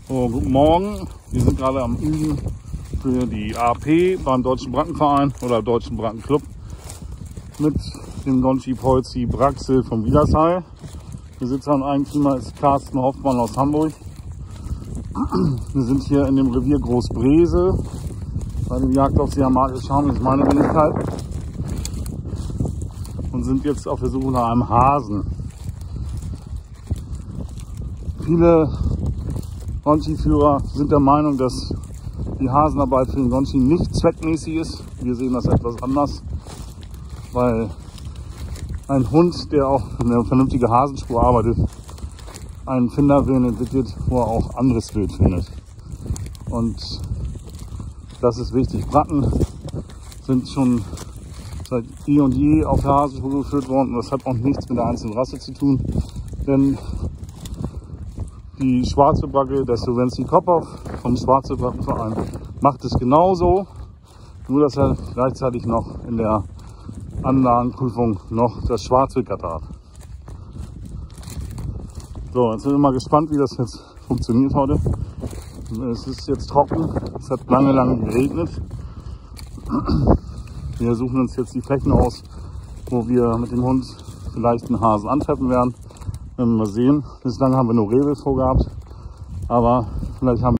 So, guten Morgen. Wir sind gerade am Üben für die AP beim Deutschen Brackenverein oder Deutschen Brackenclub mit dem Gonchi Polzi Braxel vom Wiedersheil. Besitzer und Eigentümer ist Carsten Hoffmann aus Hamburg. Wir sind hier in dem Revier Großbrese bei dem Jagdlauf Siamatischam, das ist meine Wenigkeit, und sind jetzt auf der Suche nach einem Hasen. Viele Gonchi-Führer sind der Meinung, dass die Hasenarbeit für den Gonchi nicht zweckmäßig ist. Wir sehen das etwas anders, weil ein Hund, der auch eine vernünftige Hasenspur arbeitet, einen Finderwillen entwickelt, wo er auch anderes Wild findet. Und das ist wichtig. Bracken sind schon seit eh und je auf der Hasenspur geführt worden, und das hat auch nichts mit der einzelnen Rasse zu tun, denn die schwarze Bracke, der Slovenski Kopov vom Schwarze Brackenverein, macht es genauso, nur dass er gleichzeitig noch in der Anlagenprüfung noch das Schwarzwildgatter hat. So, jetzt sind wir mal gespannt, wie das jetzt funktioniert heute. Es ist jetzt trocken, es hat lange geregnet. Wir suchen uns jetzt die Flächen aus, wo wir mit dem Hund vielleicht einen Hasen antreffen werden. Werden wir mal sehen. Bislang haben wir nur Rehwild vorgehabt, aber vielleicht haben